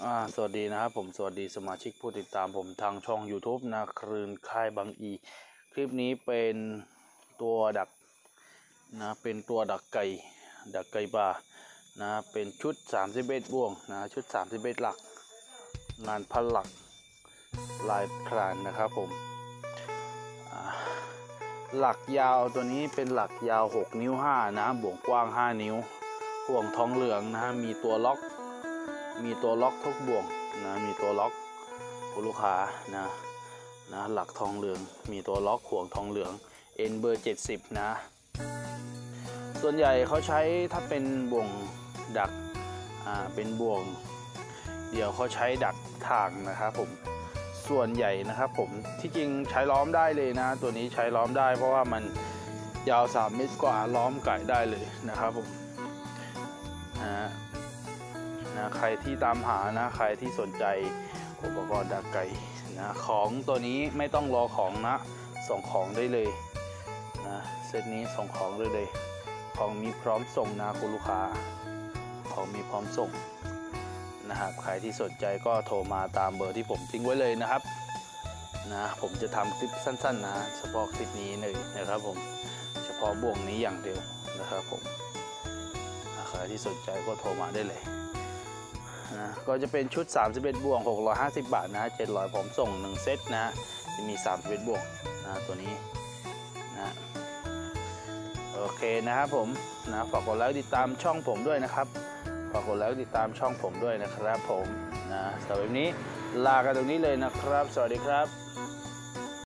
สวัสดีนะครับผมสวัสดีสมาชิกผู้ติดตามผมทางช่อง YouTube นาครืนค่ายบางอีคลิปนี้เป็นตัวดักนะเป็นตัวดักไก่ป่านะเป็นชุด31บ่วงนะชุด31หลักงานพันหลักลายพรานนะครับผมหลักยาวตัวนี้เป็นหลักยาว6 นิ้ว 5นะบ่วงกว้าง5 นิ้วห่วงทองเหลืองนะมีตัวล็อกทุกบ่วงนะมีตัวล็อกคุณลูกค้านะหลักทองเหลืองมีตัวล็อกห่วงทองเหลืองเอ็นเบอร์70นะส่วนใหญ่เขาใช้ถ้าเป็นบ่วงดักเป็นบ่วงเดี๋ยวเขาใช้ดักทางนะครับผมส่วนใหญ่นะครับผมที่จริงใช้ล้อมได้เลยนะตัวนี้ใช้ล้อมได้เพราะว่ามันยาว3 เมตรกว่าล้อมไก่ได้เลยนะครับผมใครที่ตามหานะใครที่สนใจอุปกรณ์ดักไก่นะของตัวนี้ไม่ต้องรอของนะส่งของได้เลยนะเซตนี้ส่งของได้เลยของมีพร้อมส่งนะคุณลูกค้าของมีพร้อมส่งนะครับใครที่สนใจก็โทรมาตามเบอร์ที่ผมทิ้งไว้เลยนะครับนะผมจะทำคลิปสั้นๆนะเฉพาะคลิปนี้เลยนะครับผมเฉพาะบ่วงนี้อย่างเดียวนะครับผมใครที่สนใจก็โทรมาได้เลยนะก็จะเป็นชุด31บ่วง650 บาทนะ700พร้อมส่ง1เซตนะจะมี31บ่วงนะตัวนี้นะโอเคนะครับผมนะฝากกดไลค์ติดตามช่องผมด้วยนะครับฝากกดไลค์ติดตามช่องผมด้วยนะครับผมนะสำหรับวันนี้ลากันตรงนี้เลยนะครับสวัสดีครับ